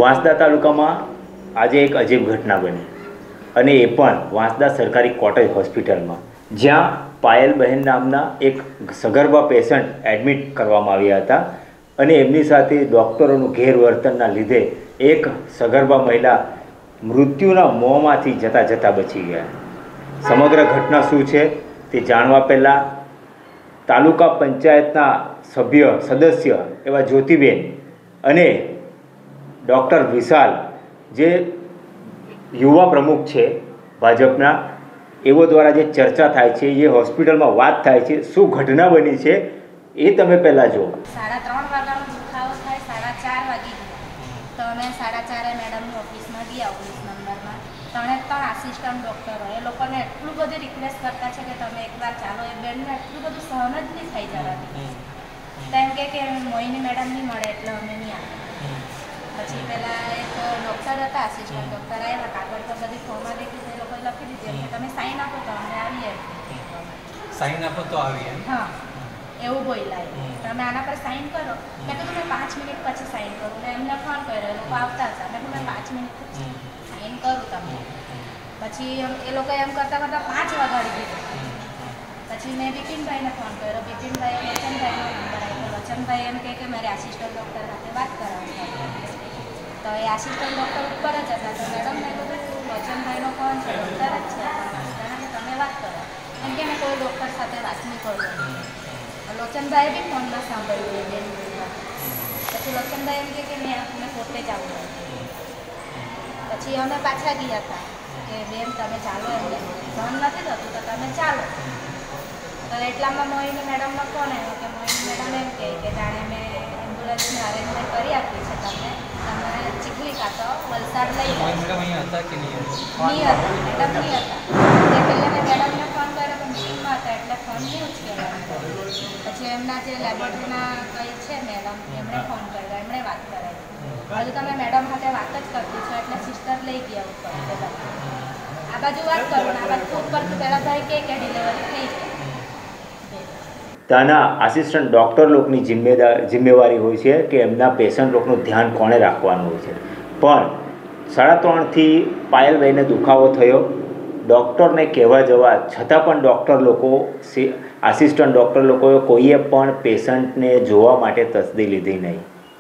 વાંસદા તાલુકામાં આજે એક અજીબ ઘટના બની અને એ પણ વાંસદા સરકારી કોટેજ હોસ્પિટલમાં, જ્યાં પાયલબહેન નામના એક સગર્ભા પેશન્ટ એડમિટ કરવામાં આવ્યા હતા અને એમની સાથે ડૉક્ટરોનું ગેરવર્તનના લીધે એક સગર્ભા મહિલા મૃત્યુના મોંમાંથી જતાં બચી ગયા. સમગ્ર ઘટના શું છે તે જાણવા પહેલાં તાલુકા પંચાયતના સદસ્ય એવા જ્યોતિબેન અને ડૉક્ટર વિશાલ, જે યુવા પ્રમુખ છે ભાજપના, એવો દ્વારા જે ચર્ચા થાય છે, જે હોસ્પિટલમાં વાત થાય છે, શું ઘટના બની છે એ તમે પહેલાં જુઓ. 3:30 વાગ્યાનો દુખાવો થાય, 4:30 વાગી ગયા તો અમે 4:30 મેડમની ઓફિસમાં ગયા, 19 નંબરમાં. 3 આસિસ્ટન્ટ ડૉક્ટરો, એ લોકોને એટલું બધી રિક્વેસ્ટ કરતા છે કે તમે એકવાર ચાલો. એ બેનને એટલું બધું સહન જ નહીં થઈ જવાથી. તેમ કે મોહિની મેડમ નહીં મળે એટલે અમે નહીં આવ્યા. પછી પહેલાં એક ડૉક્ટર હતા, આસિસ્ટન્ટ ડૉક્ટર આવ્યા, કાગળ તો બધી ફોર્માલિટી એ લોકોએ લખી દીધી કે તમે સાઈન આપો તો અમે આવીએ. સાઈન આપો તો આવીએ? હા, એવું બોલાય. તમે આના પર સાઈન કરો. મેં કીધું મેં 5 મિનિટ પછી સાઈન કરું. મેં એમને ફોન કર્યો, એ લોકો આવતા હતા. મેં કીધું મેં 5 મિનિટ પછી સાઈન કરું તમને. પછી એ લોકો એમ કરતાં 5 વાગાડી દીધું. પછી મેં બિપિનભાઈને ફોન કર્યો. બિપિનભાઈ વચનભાઈનો નંબર આપ્યો. વચનભાઈ એમ કે મારે આસિસ્ટન્ટ ડૉક્ટર સાથે વાત કરાવવાની. તો એ આસિસ્ટન્ટ ડૉક્ટર ઉપર જ હતા. તો મેડમને કીધું વચનભાઈનો ફોન છે, ડૉક્ટર જ છે, તમે વાત કરો. એમ કે મેં કોઈ ડૉક્ટર સાથે વાત નહીં કરું. લોચનભાઈએ બી ફોનમાં સાંભળ્યું બેન. પછી લોચનભાઈ એમ કે મેં પોતે જ આવું. પછી અમે પાછા ગયા હતા કે બેન તમે ચાલો, એમને સહન નથી થતું તો તમે ચાલો. તો એટલામાં મોહિની મેડમનો ફોન આવ્યો કે મોહિની મેડમ એમ કે જાણે મેં એમ્બ્યુલન્સની અરેન્જમેન્ટ કરી આપી છે, તમે ચીખલી કાતો વલસાડ લઈ જાઓ. મેડમ અહીંયા હતા કે નહીં? મેડમ નહીં હતા. તે પહેલાં મેં મેડમને ફોન કર્યો તો મિટિંગમાં હતા એટલે ફોન નહીં ઉચકેલો. પછી એમના જે લેબોરેટરીના કંઈ છે મેડમ, એમણે ફોન કર્યો, એમણે વાત કરાવી. હજુ તમે મેડમ સાથે વાત જ કરતી છો એટલે સિસ્ટર લઈ ગયા ઉપર. આ બાજુ વાત કરું ને આ બાજુ ઉપર પહેલાં ભાઈ કે ડિલિવરી થઈ ગઈ. ત્યાંના આસિસ્ટન્ટ ડૉક્ટર લોકોની જિમ્મેવારી હોય છે કે એમના પેશન્ટ લોકોનું ધ્યાન કોણે રાખવાનું હોય છે. પણ 3:30થી પાયલભાઈને દુખાવો થયો. ડૉક્ટરને કહેવા જવા છતાં પણ ડૉક્ટર લોકો, આસિસ્ટન્ટ ડૉક્ટર લોકોએ કોઈએ પણ પેશન્ટને જોવા માટે તસદી લીધી નહીં.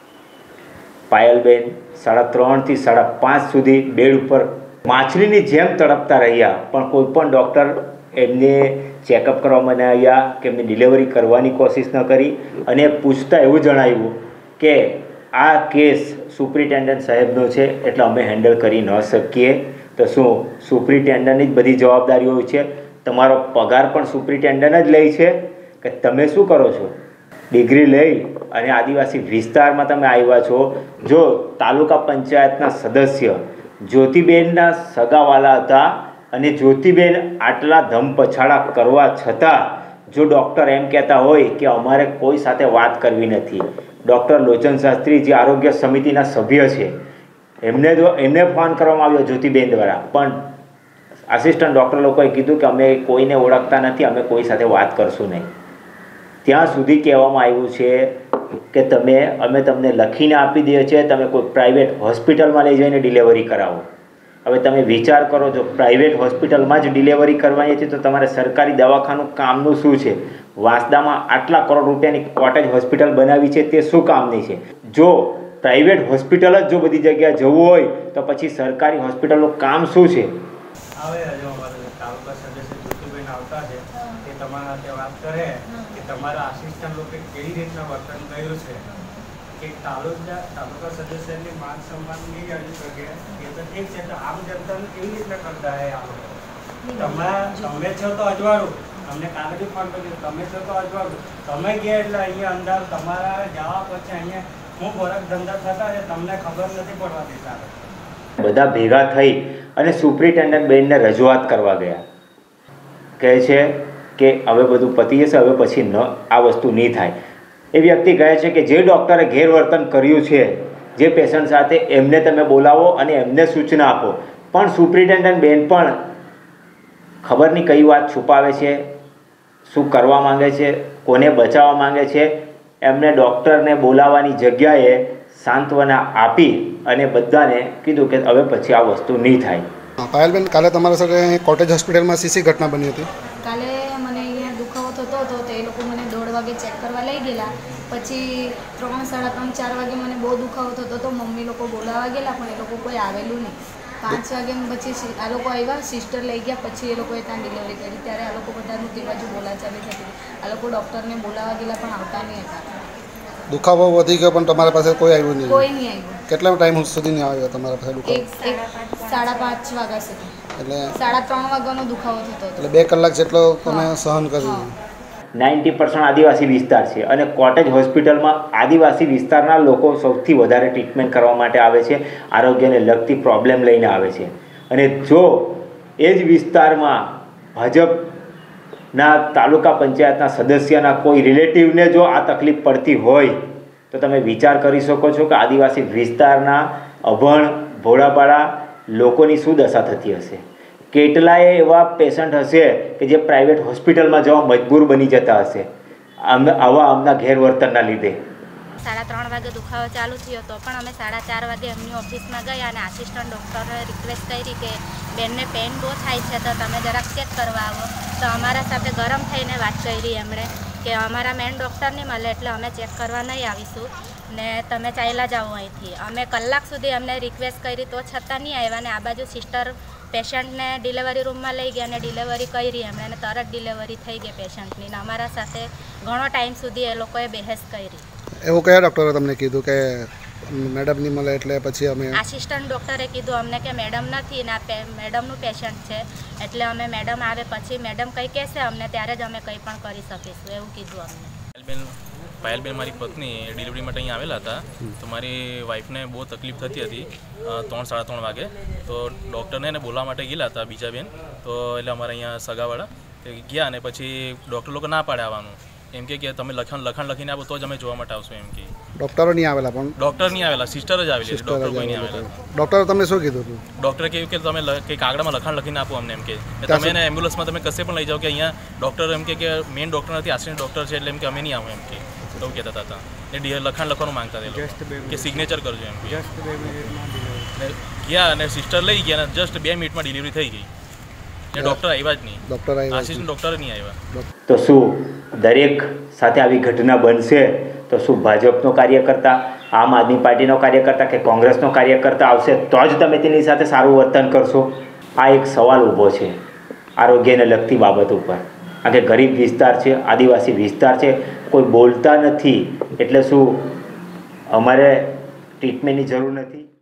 પાયલબેન 3:30થી 5:30 સુધી બેડ ઉપર માછલીની જેમ તડપતા રહ્યા, પણ કોઈ પણ ડૉક્ટર એમને ચેકઅપ કરવામાં ન આવ્યા કે એમને ડિલિવરી કરવાની કોશિશ ન કરી. અને પૂછતા એવું જણાવ્યું કે આ કેસ સુપ્રિન્ટેન્ડન્ટ સાહેબનો છે એટલે અમે હેન્ડલ કરી ન શકીએ. તો શું સુપ્રિન્ટેન્ડન્ટની જ બધી જવાબદારી હોય છે? તમારો પગાર પણ સુપ્રિન્ટેન્ડન્ટ જ લે છે કે તમે શું કરો છો? ડિગ્રી લઈ અને આદિવાસી વિસ્તારમાં તમે આવ્યા છો. જો તાલુકા પંચાયતના સદસ્ય જ્યોતિબેનના સગાવાલા હતા અને જ્યોતિબેન આટલા ધમપછાડા કરવા છતાં જો ડૉક્ટર એમ કહેતા હોય કે અમારે કોઈ સાથે વાત કરવી નથી, ડૉક્ટર લોચન શાસ્ત્રી જે આરોગ્ય સમિતિના સભ્ય છે એમને ફોન કરવામાં આવ્યો જ્યોતિબેન દ્વારા, પણ આસિસ્ટન્ટ ડૉક્ટર લોકોએ કીધું કે અમે કોઈને ઓળખતા નથી, અમે કોઈ સાથે વાત કરશું નહીં. ત્યાં સુધી કહેવામાં આવ્યું છે કે અમે તમને લખીને આપી દઈએ છીએ, તમે કોઈ પ્રાઇવેટ હોસ્પિટલમાં લઈ જઈને ડિલિવરી કરાવો. હવે તમે વિચાર કરો, જો પ્રાઇવેટ હોસ્પિટલમાં જ ડિલિવરી કરવાની હતી તો તમારે સરકારી દવાખાનું કામનું શું છે? વાંસદામાં આટલા કરોડ રૂપિયાની કોટેજ હોસ્પિટલ બનાવી છે તે શું કામની છે? જો પ્રાઇવેટ હોસ્પિટલ જ જો બધી જગ્યાએ જવું હોય તો પછી સરકારી હોસ્પિટલનું કામ શું છે? હવે હજુ અમારા તાલુકા સદસ્ય જ્યોતિબેન આવતા છે કે તમારા સાથે વાત કરે કે તમારા આસિસ્ટન્ટ લોકો કેવી રીતના વર્તન કર્યું છે કે તાલુકા સદસ્યની માન સન્માન નહીં જાળવી શકે એ તો ઠીક છે. તો આમ જનતાને કેવી રીતના કરતા હોય આ લોકો? તમે છો તો અજવાળું, અમને કાલે ફોન કર્યો, તમે છો તો અજવાળું, તમે ગયા એટલે અહીંયા અંદર તમારા જવા પછી અહીંયા હું વરખ ધંધા થતા છે, તમને ખબર નથી પડવા દેતા. બધા ભેગા થઈ અને સુપ્રિન્ટેન્ડન્ટ બેનને રજૂઆત કરવા ગયા. કહે છે કે હવે બધું પતી જશે, હવે પછી આ વસ્તુ નહીં થાય. એ વ્યક્તિ કહે છે કે જે ડૉક્ટરે ગેરવર્તન કર્યું છે જે પેશન્ટ સાથે, એમને તમે બોલાવો અને એમને સૂચના આપો. પણ સુપ્રિન્ટેન્ડન્ટ બેન પણ ખબર નહીં કઈ વાત છુપાવે છે, શું કરવા માંગે છે, કોને બચાવવા માંગે છે. એમને ડૉક્ટરને બોલાવવાની જગ્યાએ સાંત્વના આપી અને બધાને કીધું કે હવે પછી આ વસ્તુ નહીં થાય. પાયલબેન, કાલે તમારા સાથે કોટેજ હોસ્પિટલમાં શી ઘટના બની હતી? કાલે મને અહીંયા દુખાવો થતો હતો તો એ લોકો મને 1:30 વાગે ચેક કરવા લઈ ગયેલા. પછી 3, 3:30, 4 વાગે મને બહુ દુખાવો થતો હતો. મમ્મી લોકો બોલાવવા ગયેલા પણ એ લોકો કોઈ આવેલું નહીં. 5 વાગે પછી આ લોકો આવ્યા, સિસ્ટર લઈ ગયા. પછી એ લોકોએ ત્યાં ડિલિવરી કરી. ત્યારે આ લોકો બધાનું તે બાજુ બોલાચાલી થતી. આ લોકો ડૉક્ટરને બોલાવવા ગયેલા પણ આવતા નહીં હતા. દુખાવો વધી ગયો પણ તમારા પાસે કોઈ આવ્યું નહીં? કોઈ નહીં આવ્યું. કેટલા ટાઈમ સુધી નહીં આવ્યો તમારા પાસે દુખાવો? 5:30 વાગ્યા સુધી. એટલે 3:30 વાગ્યાનો દુખાવો થતો હતો. એટલે 2 કલાક જેટલો તમે સહન કર્યું? 90% આદિવાસી વિસ્તાર છે અને કોટેજ હોસ્પિટલમાં આદિવાસી વિસ્તારના લોકો સૌથી વધારે ટ્રીટમેન્ટ કરવા માટે આવે છે, આરોગ્યને લગતી પ્રોબ્લેમ લઈને આવે છે. અને જો એ જ વિસ્તારમાં ભાજપના તાલુકા પંચાયતના સદસ્યના કોઈ રિલેટિવને જો આ તકલીફ પડતી હોય તો તમે વિચાર કરી શકો છો કે આદિવાસી વિસ્તારના અભણ ભોળાભાળા લોકોની શું દશા થતી હશે. કેટલાય એવા પેશન્ટ હશે કે જે પ્રાઇવેટ હોસ્પિટલમાં જવા મજબૂર બની જતા હશે આમના ગેરવર્તનના લીધે. 3:30 વાગે દુખાવો ચાલુ થયો હતો પણ અમે 4:30 વાગે એમની ઓફિસમાં ગયા અને આસિસ્ટન્ટ ડૉક્ટરે રિક્વેસ્ટ કરી કે બેનને પેઇન બહુ થાય છે તો તમે જરાક ચેક કરવા આવો. તો અમારા સાથે ગરમ થઈને વાત કરી એમણે કે અમારા મેન ડૉક્ટર નહીં મળે એટલે અમે ચેક કરવા નહીં આવીશું ને તમે ચાલ્યા જાઓ અહીંથી. અમે કલાક સુધી એમને રિક્વેસ્ટ કરી તો છતાં નહીં આવ્યા. ને આ બાજુ સિસ્ટર પેશન્ટને ડિલિવરી રૂમમાં લઈ ગયા અને ડિલિવરી કરી એમણે અને તરત ડિલિવરી થઈ ગઈ પેશન્ટની. ને અમારા સાથે ઘણો ટાઈમ સુધી એ લોકોએ બહેસ કરી. એવું કયા ડૉક્ટરે તમને કીધું કે મેડમ નહીં મળે એટલે પછી અમે? આસિસ્ટન્ટ ડૉક્ટરે કીધું અમને કે મેડમ નથી ને આ મેડમનું પેશન્ટ છે એટલે અમે મેડમ આવે પછી મેડમ કંઈ કહેશે અમને ત્યારે જ અમે કંઈ પણ કરી શકીશું એવું કીધું અમને. પાયલબેન મારી પત્ની ડિલિવરી માટે અહીંયા આવેલા હતા તો મારી વાઈફને બહુ તકલીફ થતી હતી 3, 3:30 વાગે. તો ડૉક્ટરને એને બોલાવવા માટે ગયેલા હતા બીજા બેન. તો એટલે અમારા અહીંયા સગાવાળા ગયા અને પછી ડૉક્ટર લોકો ના પાડે આવવાનું. એમ કે તમે લખાણ લખીને આપો તો જ અમે જોવા માટે આવશું એમ કે. ડૉક્ટરો નહીં આવેલા? પણ ડૉક્ટર નહીં આવેલા, સિસ્ટર જ આવેલી. ડૉક્ટર કોઈ નહીં આવેલા. ડૉક્ટરે તમને શું કીધું હતું? ડૉક્ટરે કહ્યું કે તમે કંઈ કાગળમાં લખાણ લખીને આપો અમને એમ કે. તમે એને એમ્બ્યુલન્સમાં તમે કશે પણ લઈ જાઓ કે અહીંયા ડૉક્ટર એમ કે મેઇન ડૉક્ટર નથી, આસિસ્ટન્ટ ડૉક્ટર છે એટલે એમ કે અમે નહીં આવું એમ કે એવું કહેતા હતા. ને લખાણ લખવાનું માંગતા હતા કે સિગ્નેચર કરજો એમ કે. ગયા અને સિસ્ટર લઈ ગયા અને જસ્ટ 2 મિનિટમાં ડિલિવરી થઈ ગઈ. ને ડૉક્ટર આવ્યા જ નહીં. ડૉક્ટર આવ્યા? આસિસ્ટન્ટ ડૉક્ટર નહીં આવ્યા. તો શું દરેક સાથે આવી ઘટના બનશે તો શું ભાજપનો કાર્યકર્તા, આમ આદમી પાર્ટીનો કાર્યકર્તા કે કોંગ્રેસનો કાર્યકર્તા આવશે તો જ તમે તેની સાથે સારું વર્તન કરશો? આ એક સવાલ ઊભો છે આરોગ્યને લગતી બાબત ઉપર. આ કે ગરીબ વિસ્તાર છે, આદિવાસી વિસ્તાર છે, કોઈ બોલતા નથી એટલે શું અમારે ટ્રીટમેન્ટની જરૂર નથી?